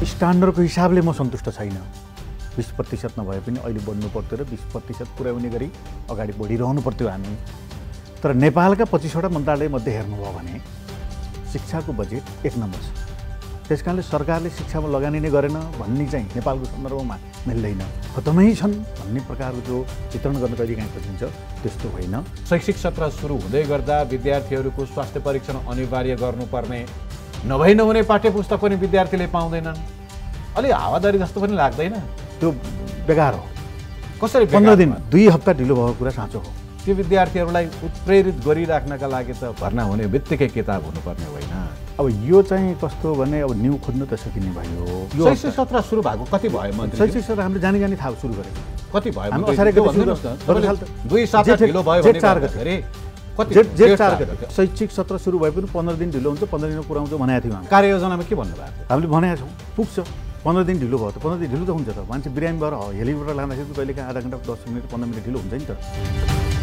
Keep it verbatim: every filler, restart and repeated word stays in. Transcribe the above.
स्ट्यान्डर्डको हिसाबले म सन्तुष्ट छैन। बीस प्रतिशत नभए पनि अहिले बढ्नु पर्थ्यो र बीस प्रतिशत पुर्याउने गरी अगाडि बढिरहनु पर्थ्यो हामी। तर नेपालका पच्चिसवटा मन्त्रालय मध्ये हेर्नुभयो भने शिक्षाको बजेट एक नम्बर छ। त्यस कारणले सरकारले शिक्षामा लगानी नै गरेन भन्ने चाहिँ नेपालको सन्दर्भमा मिल्दैन। खतमै छन् भन्ने प्रकारको जो चित्रण गर्न कहिलेकाहीँ खोजिन्छ त्यस्तो होइन। शैक्षिक सत्र सुरु हुँदै गर्दा विद्यार्थीहरूको स्वास्थ्य परीक्षण अनिवार्य गर्नुपर्ने, नभई नहुने पाठ्य पुस्तक पनि विद्यार्थीले पाउँदैनन्। अलि हावादारी जस्तो पनि लाग्दैन? त्यो बेकार हो। कसरी पन्ध्र दिन दुई हप्ता ढिलो भएको कुरा साँचो हो। त्यो विद्यार्थीहरूलाई उत्प्रेरित गरिराख्नका लागि त भर्ना हुने बित्तिकै किताब हुनुपर्ने होइन। अब यो चाहिँ कस्तो भने अब न्यु खोज्न त सकिने भयो। यो शैक्षिक सत्र सुरु भएको कति भयो मन्त्री? शैक्षिक सत्र हामीले जानी जानी थाहा सुरु गरेको कति भयो? हामी असारे गते दुई सात ढिलो भयो जेठ चार गते कति जेठ चार गते शैक्षिक सत्र सुरु भए पनि पन्ध्र दिन ढिलो हुन्छ, पन्ध्र दिनमा पुऱ्याउँछौँ भनेको थियौँ हामी। कार्ययोजनामा के भन्नुभएको थियो? हामीले भनेका छौँ पुग्छ। पन्ध्र दिन ढिलो भयो त पन्ध्र दिन ढिलो त हुन्छ त। मान्छे बिरामी भएर हेलिबाट लाँदाखेरि कहिलेकाहीँ आधा घन्टा दस मिनट पन्ध्र मिनट ढिलो हुन्छ नि त।